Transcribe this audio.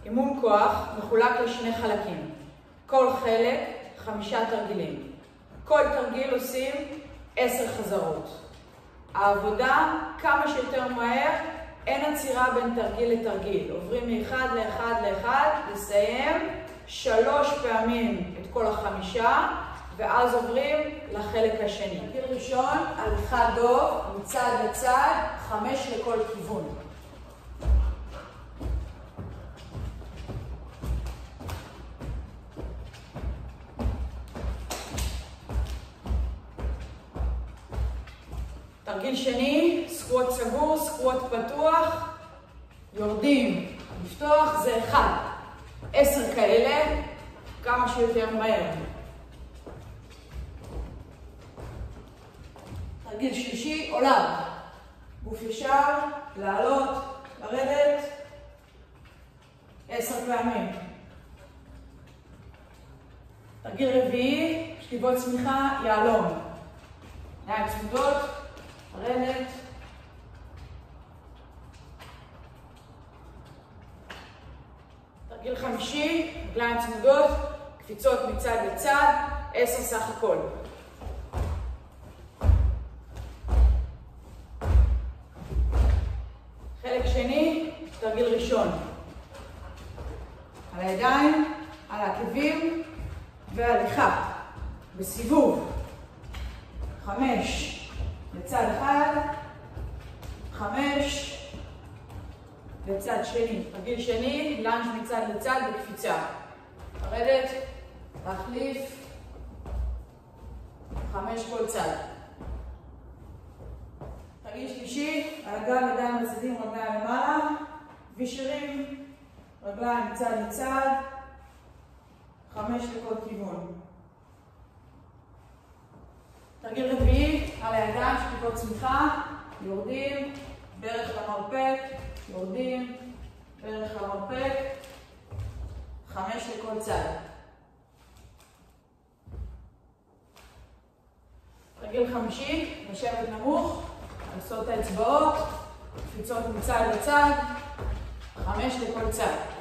אימון כוח מחולק לשני חלקים. כל חלק 5 תרגילים. כל תרגיל עושים 10 חזרות. העבודה כמה שיותר מהר, אין עצירה בין תרגיל לתרגיל. עוברים מאחד לאחד לאחד, לסיים 3 פעמים את כל 5, ואז עוברים לחלק השני. תרגיל ראשון, הליכה דוב, מצד לצד, 5 לכל כיוון. תרגיל שני, סקווט סגור, סקווט פתוח, יורדים, לפתוח, זה 1. 10 כאלה, כמה שיותר מהר. תרגיל שלישי, עולם. גוף ישר, לעלות, לרדת, 10 פעמים. תרגיל רביעי, שכיבות צמיחה, יהלום. ידיים צמודות, לרדת. תרגיל חמישי, רגליים צמודות, קפיצות מצד לצד, 10 סך הכל. חלק שני, תרגיל ראשון. על הידיים, על העקבים והליכה. בסיבוב. 5 לצד אחד, 5 לצד שני. תרגיל שני, לנג' מצד לצד בקפיצה. לרדת, להחליף, 5 כל צד. תרגיל שלישי, על הגב, ידיים לצדים, רגליים למעלה, וישרים, רגליים מצד לצד, 5 לכל כיוון. תרגיל רביעי, על הידיים, שכיבות צמיחה, יורדים, ברך למרפק, יורדים, ברך למרפק, 5 לכל צד. תרגיל חמישי, לשבת נמוך, לעשות האצבעות, קפיצות מצד לצד, 5 לכל צד.